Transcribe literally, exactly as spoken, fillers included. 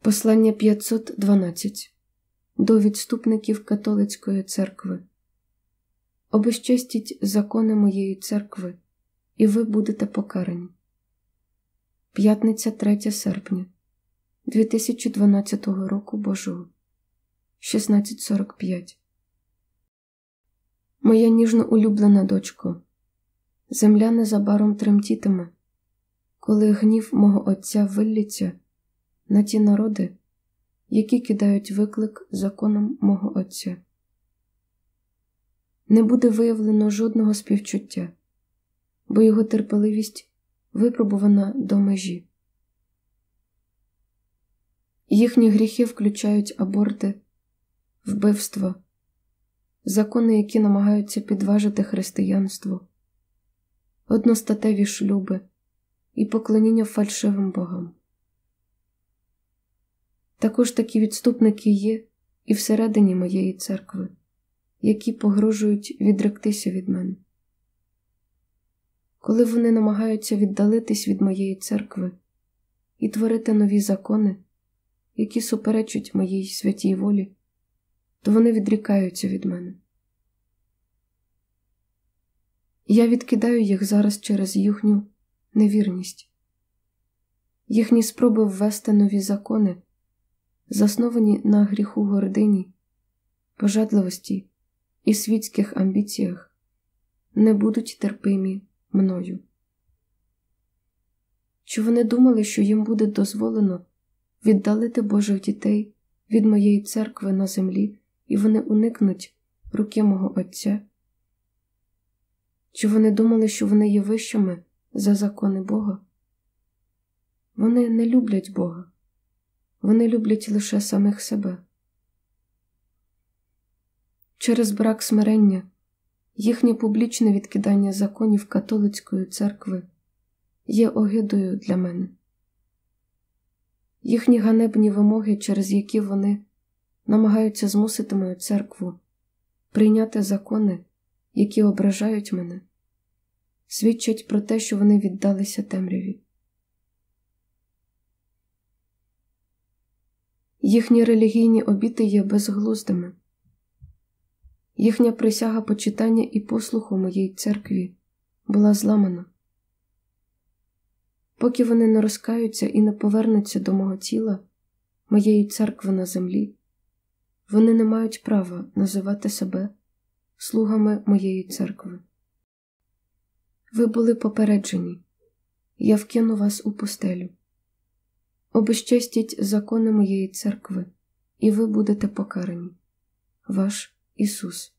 Послання п'ятсот дванадцять. До відступників католицької церкви. Обезчестіть закони моєї церкви, і ви будете покарані. П'ятниця, третє серпня, дві тисячі дванадцятого року Божого, шістнадцять сорок п'ять. Моя ніжно улюблена дочко, земля незабаром тремтітиме, коли гнів мого Отця виллється на ті народи, які кидають виклик законам мого Отця. Не буде виявлено жодного співчуття, бо його терпеливість випробувана до межі. Їхні гріхи включають аборти, вбивства, закони, які намагаються підважити християнство, одностатеві шлюби і поклоніння фальшивим богам. Також такі відступники є і всередині моєї церкви, які погрожують відректися від мене. Коли вони намагаються віддалитись від моєї церкви і творити нові закони, які суперечать моїй святій волі, то вони відрікаються від мене. Я відкидаю їх зараз через їхню невірність. Їхні спроби ввести нові закони, засновані на гріху гордині, пожадливості і світських амбіціях, не будуть терпимі мною. Чи вони думали, що їм буде дозволено віддалити Божих дітей від моєї церкви на землі, і вони уникнуть руки мого Отця? Чи вони думали, що вони є вищими за закони Бога? Вони не люблять Бога. Вони люблять лише самих себе. Через брак смирення їхнє публічне відкидання законів католицької церкви є огидою для мене. Їхні ганебні вимоги, через які вони намагаються змусити мою церкву прийняти закони, які ображають мене, свідчать про те, що вони віддалися темряві. Їхні релігійні обіти є безглуздими. Їхня присяга почитання і послуху моїй церкві була зламана. Поки вони не розкаються і не повернуться до мого тіла, моєї церкви на землі, вони не мають права називати себе слугами моєї церкви. Ви були попереджені. Я вкину вас у пустелю. Обезчестіть закони моєї церкви, і ви будете покарані. Ваш Ісус.